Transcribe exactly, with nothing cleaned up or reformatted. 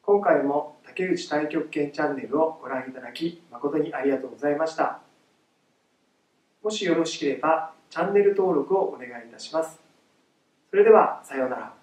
今回も竹内太極拳チャンネルをご覧いただき誠にありがとうございました。もしよろしければチャンネル登録をお願いいたします。それではさようなら。